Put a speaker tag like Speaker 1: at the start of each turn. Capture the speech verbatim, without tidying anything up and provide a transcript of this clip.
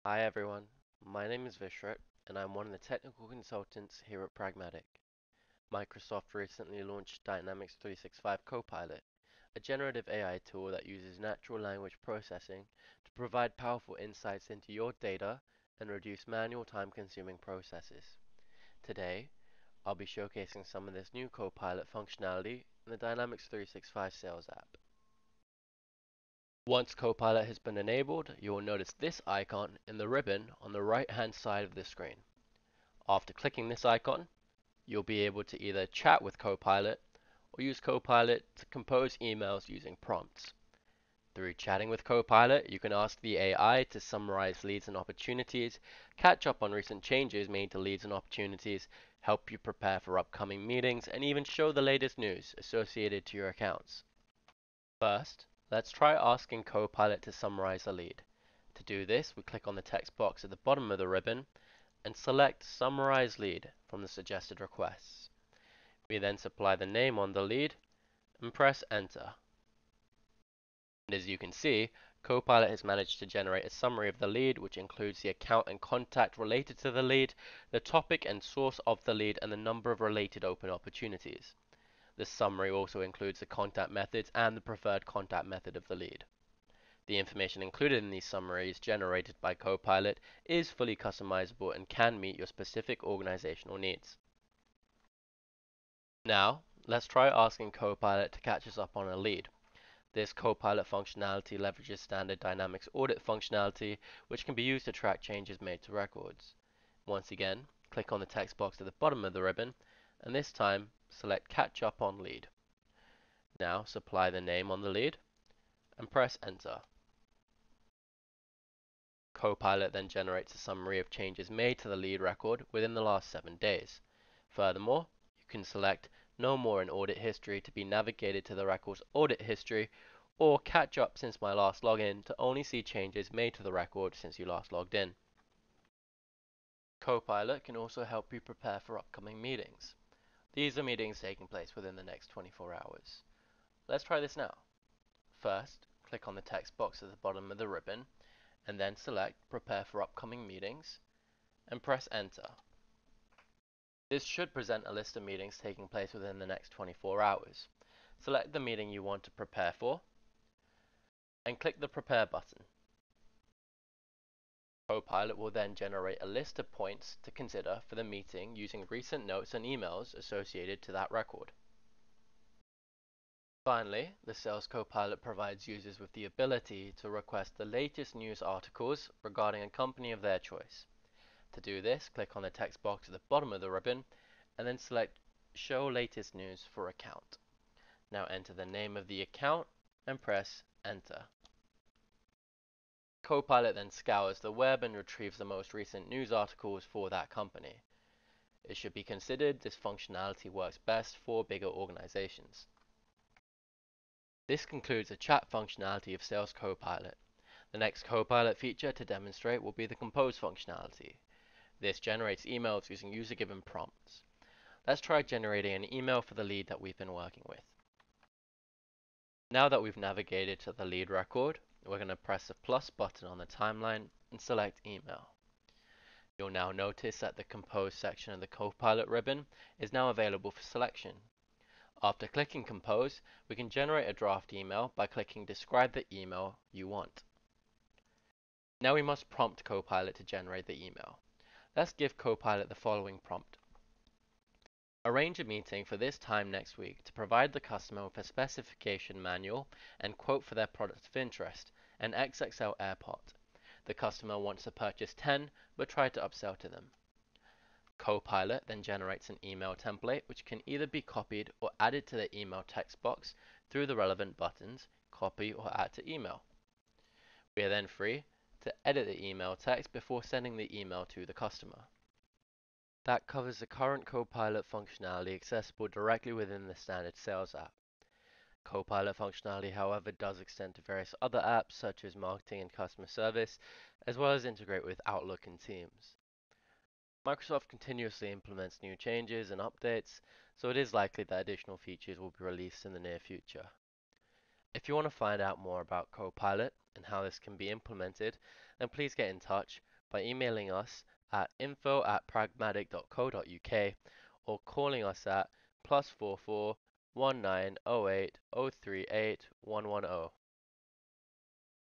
Speaker 1: Hi everyone, my name is Vishret, and I'm one of the technical consultants here at Pragmatic. Microsoft recently launched Dynamics three sixty-five Copilot, a generative A I tool that uses natural language processing to provide powerful insights into your data and reduce manual time-consuming processes. Today, I'll be showcasing some of this new Copilot functionality in the Dynamics three sixty-five Sales app. Once Copilot has been enabled, you will notice this icon in the ribbon on the right-hand side of the screen. After clicking this icon, you'll be able to either chat with Copilot or use Copilot to compose emails using prompts. Through chatting with Copilot, you can ask the A I to summarize leads and opportunities, catch up on recent changes made to leads and opportunities, help you prepare for upcoming meetings, and even show the latest news associated to your accounts. First, let's try asking Copilot to summarize a lead. To do this, we click on the text box at the bottom of the ribbon and select Summarize Lead from the suggested requests. We then supply the name on the lead and press Enter. And as you can see, Copilot has managed to generate a summary of the lead, which includes the account and contact related to the lead, the topic and source of the lead, and the number of related open opportunities. This summary also includes the contact methods and the preferred contact method of the lead. The information included in these summaries generated by Copilot is fully customizable and can meet your specific organizational needs. Now, let's try asking Copilot to catch us up on a lead. This Copilot functionality leverages standard Dynamics audit functionality, which can be used to track changes made to records. Once again, click on the text box at the bottom of the ribbon, and this time select Catch Up on Lead. Now supply the name on the lead and press Enter. Copilot then generates a summary of changes made to the lead record within the last seven days. Furthermore, you can select No More in Audit History to be navigated to the record's audit history, or Catch Up since my last login to only see changes made to the record since you last logged in. Copilot can also help you prepare for upcoming meetings. These are meetings taking place within the next twenty-four hours. Let's try this now. First, click on the text box at the bottom of the ribbon, and then select Prepare for Upcoming Meetings, and press Enter. This should present a list of meetings taking place within the next twenty-four hours. Select the meeting you want to prepare for, and click the Prepare button. Copilot will then generate a list of points to consider for the meeting using recent notes and emails associated to that record. Finally, the Sales Copilot provides users with the ability to request the latest news articles regarding a company of their choice. To do this, click on the text box at the bottom of the ribbon and then select Show Latest News for Account. Now enter the name of the account and press Enter. Copilot then scours the web and retrieves the most recent news articles for that company. It should be considered this functionality works best for bigger organizations. This concludes the chat functionality of Sales Copilot. The next Copilot feature to demonstrate will be the Compose functionality. This generates emails using user-given prompts. Let's try generating an email for the lead that we've been working with. Now that we've navigated to the lead record, we're going to press the plus button on the timeline and select Email. You'll now notice that the Compose section of the Copilot ribbon is now available for selection. After clicking Compose, we can generate a draft email by clicking Describe the email you want. Now we must prompt Copilot to generate the email. Let's give Copilot the following prompt. Arrange a meeting for this time next week to provide the customer with a specification manual and quote for their product of interest, an X X L AirPod. The customer wants to purchase ten, but try to upsell to them. Copilot then generates an email template which can either be copied or added to the email text box through the relevant buttons, Copy or Add to Email. We are then free to edit the email text before sending the email to the customer. That covers the current Copilot functionality accessible directly within the standard Sales app. Copilot functionality, however, does extend to various other apps such as marketing and customer service, as well as integrate with Outlook and Teams. Microsoft continuously implements new changes and updates, so it is likely that additional features will be released in the near future. If you want to find out more about Copilot and how this can be implemented, then please get in touch. by emailing us at info at pragmatic dot co dot uk or calling us at plus four four one nine zero eight zero three eight one one zero.